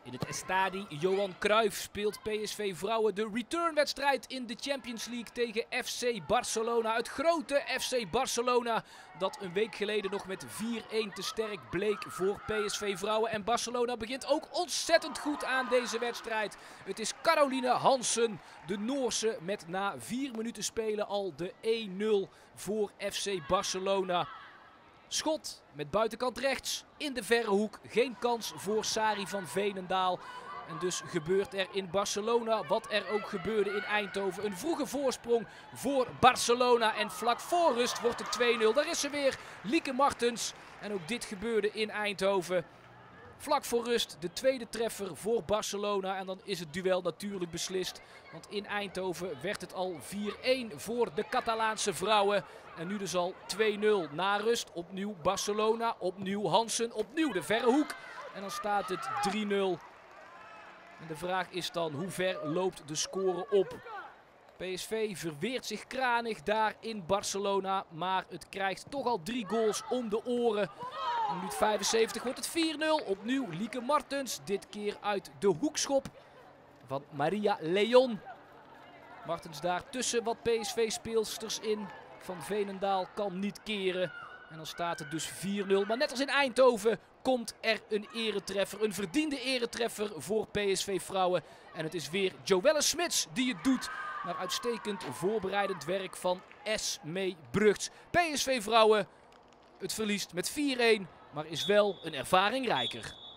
In het Estadi Johan Cruijff speelt PSV Vrouwen de returnwedstrijd in de Champions League tegen FC Barcelona. Het grote FC Barcelona dat een week geleden nog met 4-1 te sterk bleek voor PSV Vrouwen. En Barcelona begint ook ontzettend goed aan deze wedstrijd. Het is Caroline Hansen, de Noorse, met na 4 minuten spelen al de 1-0 voor FC Barcelona. Schot met buitenkant rechts in de verre hoek. Geen kans voor Sari van Veenendaal. En dus gebeurt er in Barcelona wat er ook gebeurde in Eindhoven. Een vroege voorsprong voor Barcelona. En vlak voor rust wordt het 2-0. Daar is ze weer, Lieke Martens. En ook dit gebeurde in Eindhoven. Vlak voor rust de tweede treffer voor Barcelona. En dan is het duel natuurlijk beslist. Want in Eindhoven werd het al 4-1 voor de Catalaanse vrouwen. En nu dus al 2-0 na rust. Opnieuw Barcelona, opnieuw Hansen, opnieuw de verre hoek. En dan staat het 3-0. En de vraag is dan, hoe ver loopt de score op? PSV verweert zich kranig daar in Barcelona. Maar het krijgt toch al 3 goals om de oren. In minuut 75 wordt het 4-0. Opnieuw Lieke Martens. Dit keer uit de hoekschop van Maria Leon. Martens daar tussen wat PSV-speelsters in. Van Veenendaal kan niet keren. En dan staat het dus 4-0. Maar net als in Eindhoven komt er een eretreffer. Een verdiende eretreffer voor PSV Vrouwen. En het is weer Joelle Smits die het doet. Maar uitstekend voorbereidend werk van Esmee Brugts. PSV Vrouwen, het verliest met 4-1. Maar is wel een ervaring rijker.